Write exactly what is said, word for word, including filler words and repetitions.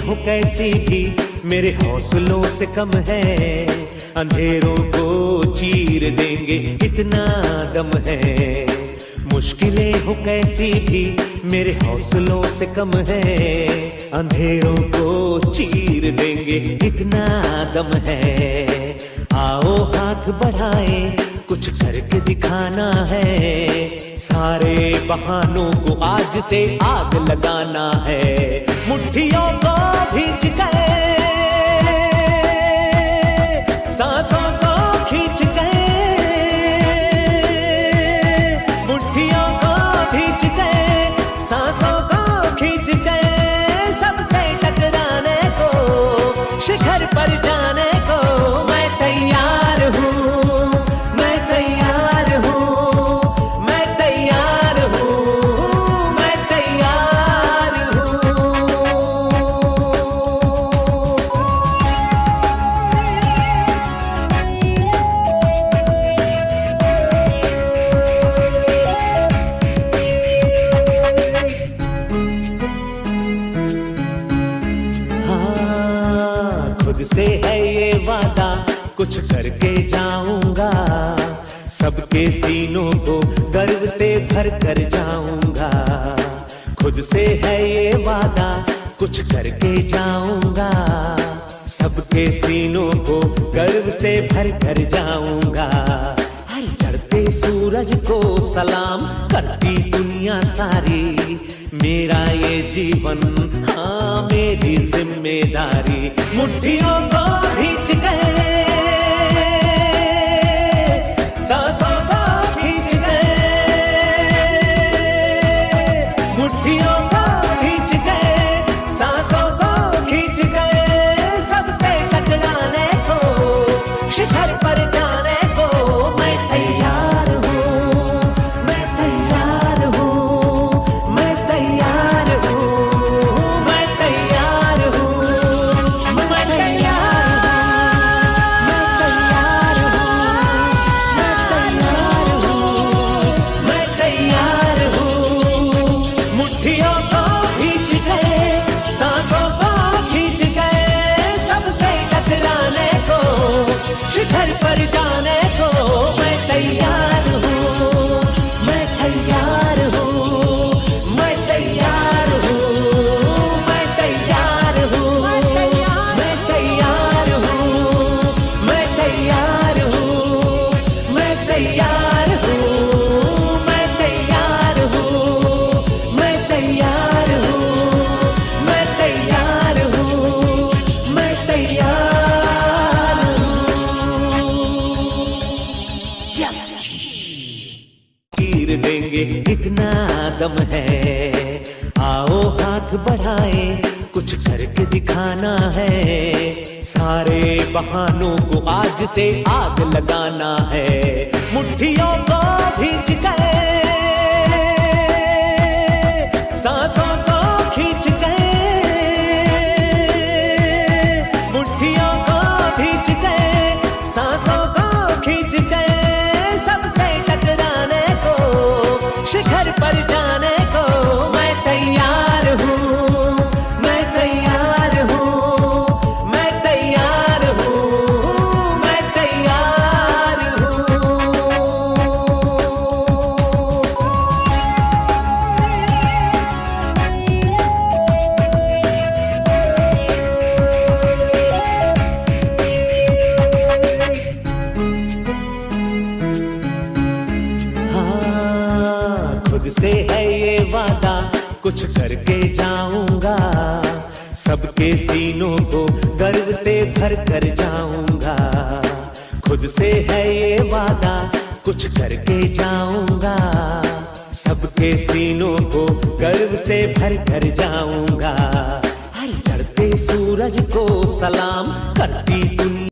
हो कैसी भी मेरे हौसलों से कम है, अंधेरों को चीर देंगे इतना दम है। मुश्किलें हो कैसी भी मेरे हौसलों से कम है, अंधेरों को चीर देंगे इतना दम है। आओ हाथ बढ़ाए कुछ करके दिखाना है, सारे बहानों को आज से आग लगाना है। मुट्ठियों को भींच गए, सांसों को खींच गए, मुट्ठियों को भींच गए, सांसों को खींच गए। सबसे टकराने को, शिखर पर जाने को मैं तैयार हूँ, मैं तैयार हूँ, मैं तैयार हूँ, मैं तैयार हूँ। हाँ, खुद से है ये वादा कुछ करके जाऊंगा, सबके सीनों को गर्व से भर कर जाऊंगा। खुद से है ये वादा कुछ करके जाऊंगा, सबके सीनों को गर्व से भर कर जाऊंगा। हर चढ़ते सूरज को सलाम करती दुनिया सारी, मेरा ये जीवन हाँ मेरी जिम्मेदारी। मुट्ठियों को भींच गए, सांसों को खींच गए, मुट्ठियों को भींच गए, सांसों को खींच गए। सबसे टकराने को, शिखर पर जाने को मैं तैयार हूँ, मैं तैयार हूँ, मैं तैयार हूँ, मैं तैयार हूँ, मैं तैयार हूँ, मैं तैयार हूँ। मुट्ठियों को भींच गए, सांसों को खींच गए, सबसे टकराने को, शिखर पर जाने को मैं तैयार हूँ, मैं तैयार हूँ, मैं तैयार हूँ, मैं तैयार हूँ, मैं तैयार हूँ, मैं तैयार हूँ, मैं तैयार हूँ, मैं तैयार हूँ, मैं तैयार हूँ, मैं तैयार हूँ, मैं तैयार हूँ। यस, चीर देंगे इतना दम है। आओ हाथ बढ़ाए कुछ करके दिखाना है, सारे बहानों को आज से आग लगाना है। मुट्ठियों को भींच गए, सांसों को खींच गए, मुट्ठियों को भींच गए, सांसों को खींच गए। सबसे टकराने को, शिखर पर जाने को मैं तैयार हूँ, मैं तैयार हूँ, मैं तैयार हूँ, मैं तैयार हूँ। हाँ, खुद से है ये वादा कुछ करके जाऊंगा, सबके सीनों को गर्व से भर कर जाऊंगा। खुद से है ये वादा कुछ करके जाऊंगा, सबके सीनों को गर्व से भर कर जाऊंगा। हर चढ़ते सूरज को सलाम करती दुनिया